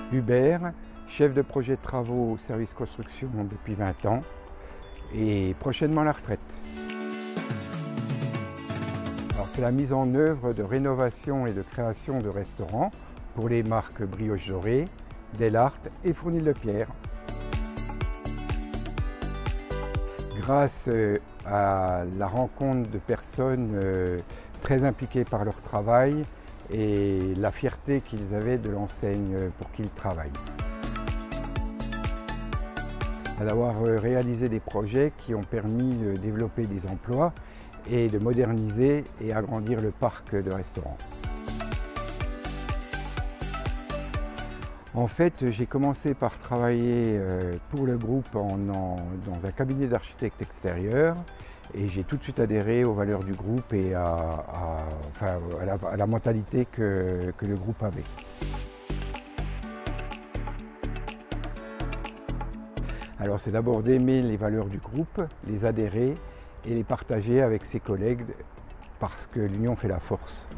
Hubert, chef de projet de travaux au service construction depuis 20 ans et prochainement à la retraite. C'est la mise en œuvre de rénovation et de création de restaurants pour les marques Brioche Dorée, Delhart et Fournil de Pierre. Grâce à la rencontre de personnes très impliquées par leur travail et la fierté qu'ils avaient de l'enseigne pour qui ils travaillent. D'avoir réalisé des projets qui ont permis de développer des emplois et de moderniser et agrandir le parc de restaurants. En fait, j'ai commencé par travailler pour le groupe dans un cabinet d'architecte extérieur et j'ai tout de suite adhéré aux valeurs du groupe et à la mentalité que le groupe avait. Alors c'est d'abord d'aimer les valeurs du groupe, les adhérer et les partager avec ses collègues parce que l'union fait la force.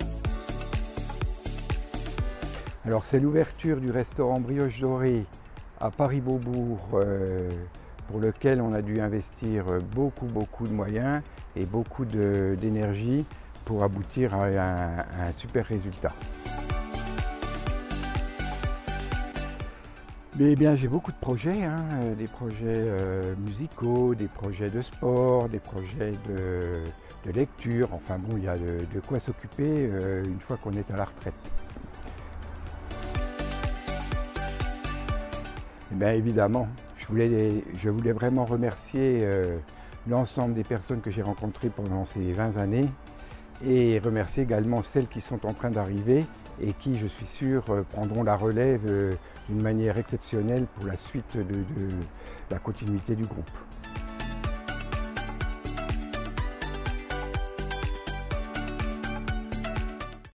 Alors c'est l'ouverture du restaurant Brioche Dorée à Paris-Beaubourg pour lequel on a dû investir beaucoup de moyens et beaucoup d'énergie pour aboutir à un super résultat. Mais bien, j'ai beaucoup de projets, des projets musicaux, des projets de sport, des projets de lecture. Enfin bon, il y a de quoi s'occuper une fois qu'on est à la retraite. Et bien évidemment, je voulais vraiment remercier l'ensemble des personnes que j'ai rencontrées pendant ces 20 années et remercier également celles qui sont en train d'arriver et qui, je suis sûr, prendront la relève d'une manière exceptionnelle pour la suite de la continuité du groupe.